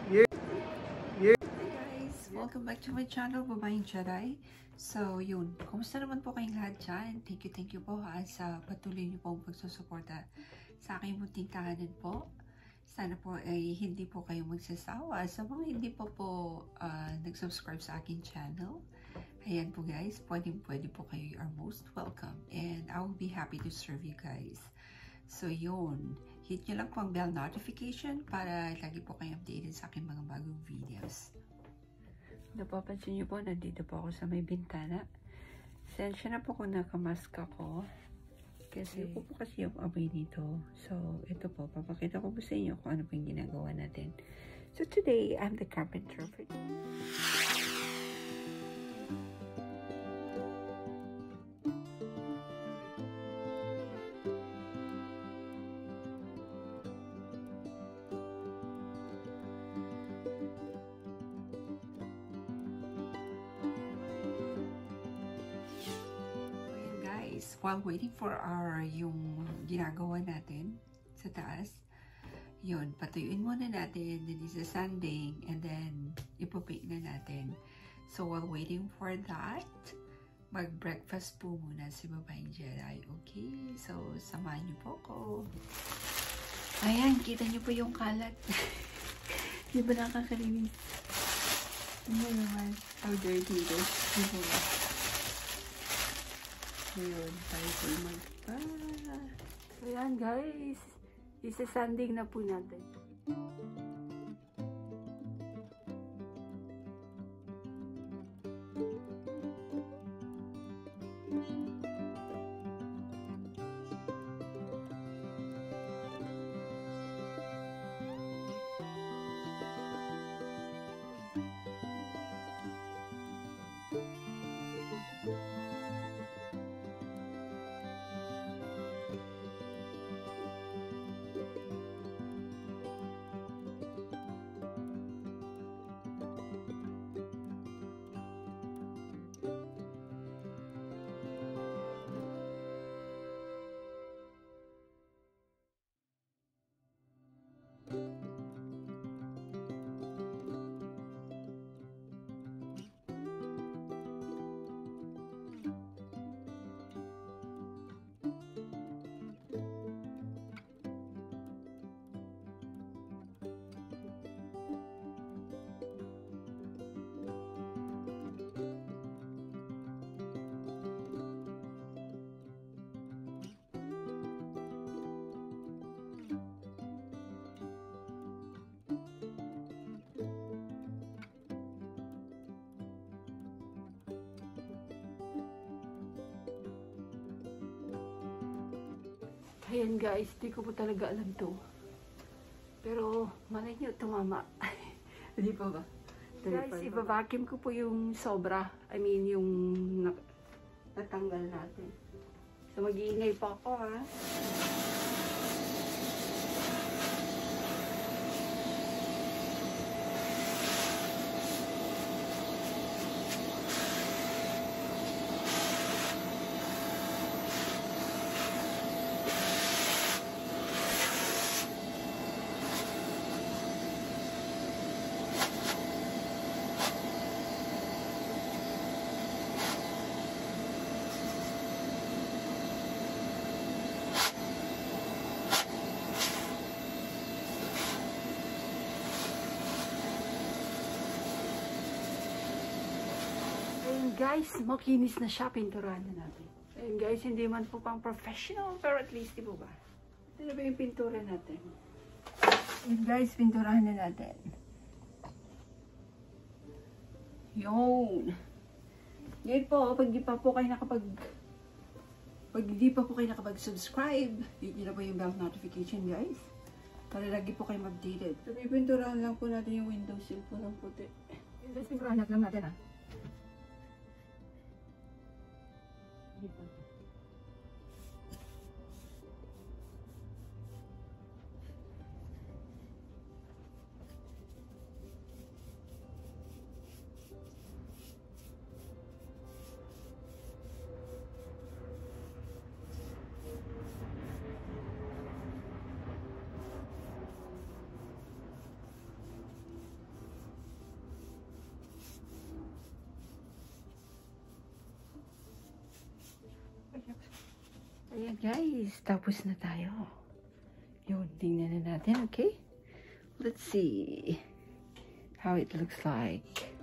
Hey guys! Welcome back to my channel, Babaeng Jaday. So, yun. Kumusta naman po kayong lahat dyan? Thank you po sa patuloy niyo pong pagsusuporta sa aking munting tahanan po. Sana po ay hindi po kayo magsasawa. Sa mga hindi po nag-subscribe sa aking channel, ayan po guys, pwede po kayo. You are most welcome. And I will be happy to serve you guys. So, yun. Hit nyo lang po ang bell notification para lagi po kayo updated sa aking mga bagong videos. Napapansin nyo po, nandito po ako sa may bintana. Sensya na po kung nakamask ako. Kasi po kasi yung amoy nito. So, ito po, papakita ko po sa inyo kung ano po yung ginagawa natin. So, today, I'm the carpenter for while waiting for yung ginagawa natin sa taas, yun, patuyuin muna natin, then isa-sanding, and then ipapaint na natin. So while waiting for that, mag-breakfast po muna si Babaeng Jaday. Okay, so samahan niyo po ko. Ayan, kita niyo po yung kalat. Di ba nakakalinis? Ano naman, how dirty it is. Ayun, tayo po magpa. So, yan guys. Isa-sanding na po natin. Ayan guys, di ko po talaga alam to. Pero malay nyo, tumama. Di pa ba? Guys, iba-vacuum ko po yung sobra. I mean, yung natanggal natin. So, mag-iingay pa ako ha. Guys, makinis na siya, pinturahan na natin. Ayun guys, hindi man po pang professional, pero at least, di po ba? Ito na ba yung pintura natin? Ayun guys, pinturahan na natin. Yun. Ngayon po, pag di pa po kayo nakapag-subscribe, hit nyo na po yung bell notification guys. Para lagi po kayo updated. So, pinturahan lang po natin yung windowsill po ng puti. Ayun guys, pinturahan lang natin ha. Ayan guys, tapos na tayo. Yun, tingnan na natin, okay? Let's see how it looks like.